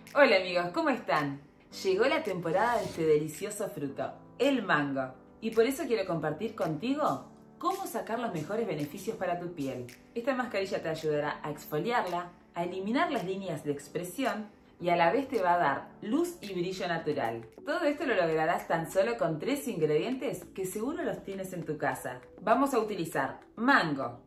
Hola amigos, ¿cómo están? Llegó la temporada de este delicioso fruto, el mango. Y por eso quiero compartir contigo cómo sacar los mejores beneficios para tu piel. Esta mascarilla te ayudará a exfoliarla, a eliminar las líneas de expresión y a la vez te va a dar luz y brillo natural. Todo esto lo lograrás tan solo con 3 ingredientes que seguro los tienes en tu casa. Vamos a utilizar mango,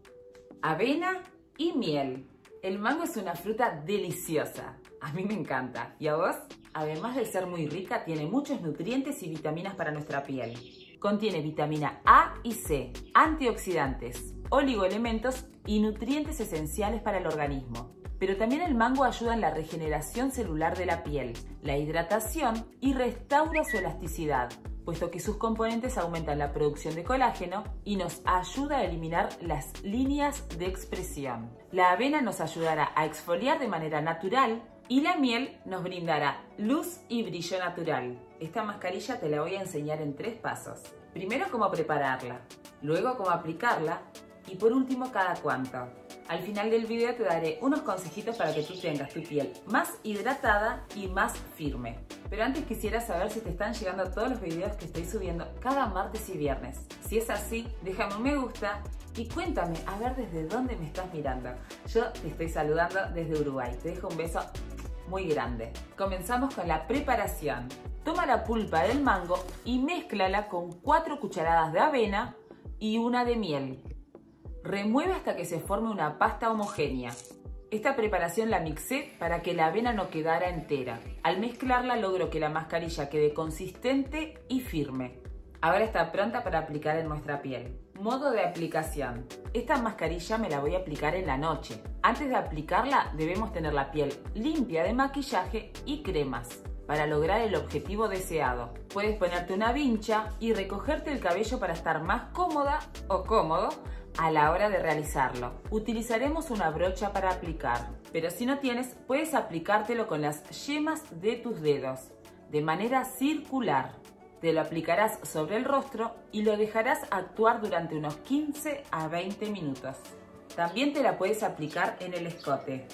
avena y miel. El mango es una fruta deliciosa. A mí me encanta. ¿Y a vos? Además de ser muy rica, tiene muchos nutrientes y vitaminas para nuestra piel. Contiene vitamina A y C, antioxidantes, oligoelementos y nutrientes esenciales para el organismo. Pero también el mango ayuda en la regeneración celular de la piel, la hidratación y restaura su elasticidad, puesto que sus componentes aumentan la producción de colágeno y nos ayuda a eliminar las líneas de expresión. La avena nos ayudará a exfoliar de manera natural y la miel nos brindará luz y brillo natural. Esta mascarilla te la voy a enseñar en 3 pasos. Primero cómo prepararla, luego cómo aplicarla y por último cada cuánto. Al final del video te daré unos consejitos para que tú tengas tu piel más hidratada y más firme. Pero antes quisiera saber si te están llegando todos los videos que estoy subiendo cada martes y viernes. Si es así, déjame un me gusta y cuéntame a ver desde dónde me estás mirando. Yo te estoy saludando desde Uruguay. Te dejo un beso muy grande. Comenzamos con la preparación. Toma la pulpa del mango y mézclala con 4 cucharadas de avena y 1 de miel. Remueve hasta que se forme una pasta homogénea. Esta preparación la mixé para que la avena no quedara entera. Al mezclarla logro que la mascarilla quede consistente y firme. Ahora está pronta para aplicar en nuestra piel. Modo de aplicación. Esta mascarilla me la voy a aplicar en la noche. Antes de aplicarla debemos tener la piel limpia de maquillaje y cremas para lograr el objetivo deseado. Puedes ponerte una vincha y recogerte el cabello para estar más cómoda o cómodo a la hora de realizarlo. Utilizaremos una brocha para aplicar, pero si no tienes, puedes aplicártelo con las yemas de tus dedos, de manera circular. Te lo aplicarás sobre el rostro y lo dejarás actuar durante unos 15 a 20 minutos. También te la puedes aplicar en el escote.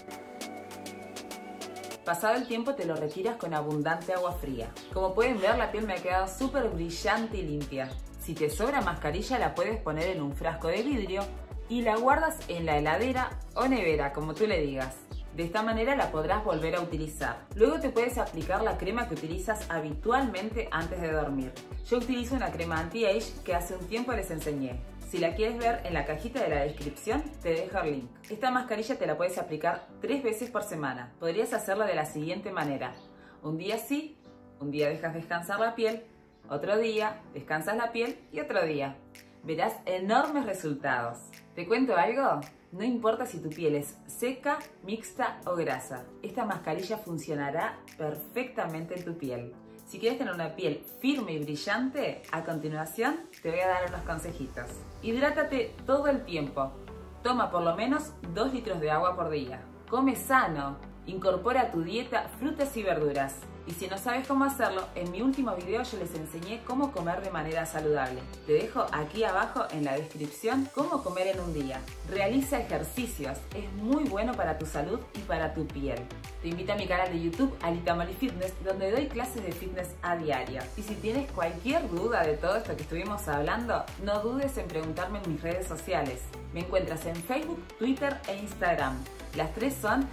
Pasado el tiempo te lo retiras con abundante agua fría. Como pueden ver, la piel me ha quedado súper brillante y limpia. Si te sobra mascarilla la puedes poner en un frasco de vidrio y la guardas en la heladera o nevera, como tú le digas. De esta manera la podrás volver a utilizar. Luego te puedes aplicar la crema que utilizas habitualmente antes de dormir. Yo utilizo una crema anti-age que hace un tiempo les enseñé. Si la quieres ver, en la cajita de la descripción te dejo el link. Esta mascarilla te la puedes aplicar 3 veces por semana. Podrías hacerlo de la siguiente manera. Un día sí, un día dejas descansar la piel, otro día descansas la piel y otro día. Verás enormes resultados. ¿Te cuento algo? No importa si tu piel es seca, mixta o grasa. Esta mascarilla funcionará perfectamente en tu piel. Si quieres tener una piel firme y brillante, a continuación te voy a dar unos consejitos. Hidrátate todo el tiempo. Toma por lo menos 2 litros de agua por día. Come sano. Incorpora a tu dieta frutas y verduras. Y si no sabes cómo hacerlo, en mi último video yo les enseñé cómo comer de manera saludable. Te dejo aquí abajo en la descripción cómo comer en un día. Realiza ejercicios, es muy bueno para tu salud y para tu piel. Te invito a mi canal de YouTube, Alita Molly Fitness, donde doy clases de fitness a diario. Y si tienes cualquier duda de todo esto que estuvimos hablando, no dudes en preguntarme en mis redes sociales. Me encuentras en Facebook, Twitter e Instagram. Las 3 son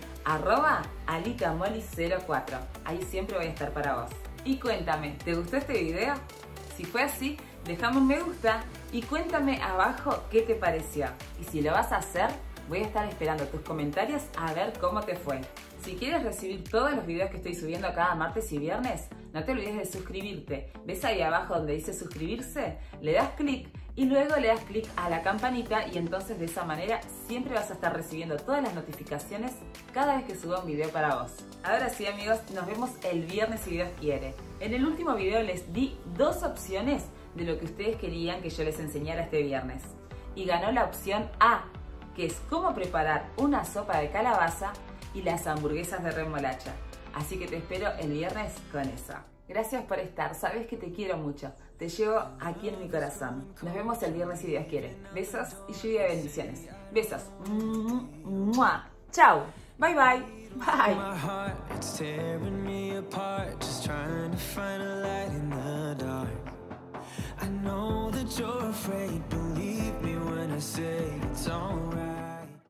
@alitamolly04. Ahí siempre voy a estar para vos. Y cuéntame, ¿te gustó este video? Si fue así, déjame un me gusta y cuéntame abajo qué te pareció. Y si lo vas a hacer, voy a estar esperando tus comentarios a ver cómo te fue. Si quieres recibir todos los videos que estoy subiendo cada martes y viernes, no te olvides de suscribirte. ¿Ves ahí abajo donde dice suscribirse? Le das clic y luego le das clic a la campanita y entonces de esa manera siempre vas a estar recibiendo todas las notificaciones cada vez que suba un video para vos. Ahora sí amigos, nos vemos el viernes si Dios quiere. En el último video les di 2 opciones de lo que ustedes querían que yo les enseñara este viernes. Y ganó la opción A, que es cómo preparar una sopa de calabaza y las hamburguesas de remolacha. Así que te espero el viernes con eso. Gracias por estar, sabes que te quiero mucho. Te llevo aquí en mi corazón. Nos vemos el viernes si Dios quiere. Besos y lluvia de bendiciones. Besos. ¡Mua! Chao. Bye bye. Bye. My heart, it's tearing me apart, just trying to find a light in the dark. I know that you're afraid, believe me when I say